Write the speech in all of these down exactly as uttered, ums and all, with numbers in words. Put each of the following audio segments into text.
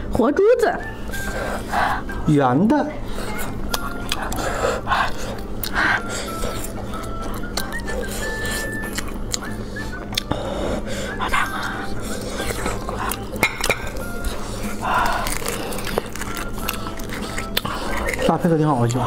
活珠子， 圆的。 好烫啊！ 搭配的挺好吃。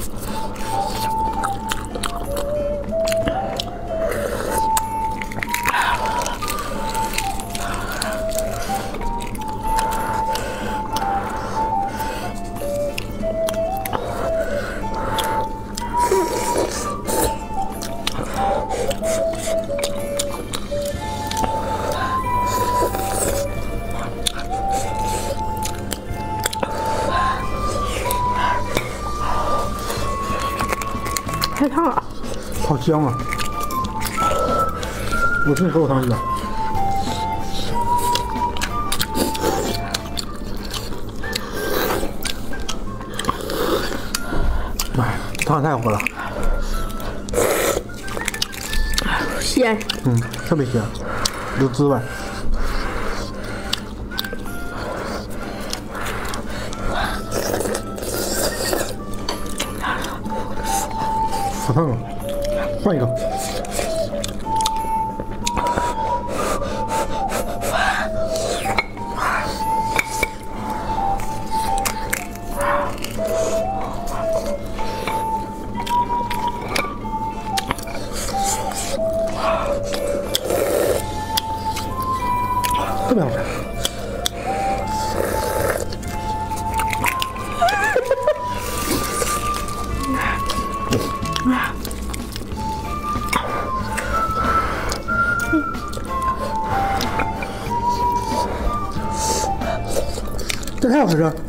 太烫了， 好香啊！我这口汤去了。哎，汤太火了。 鲜。 嗯，特别鲜，有滋味。好烫啊！换一个。特别好吃。这太好吃了。